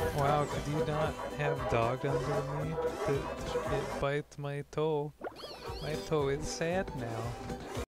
Wow, could you not have dog under me? It bites my toe. My toe is sad now.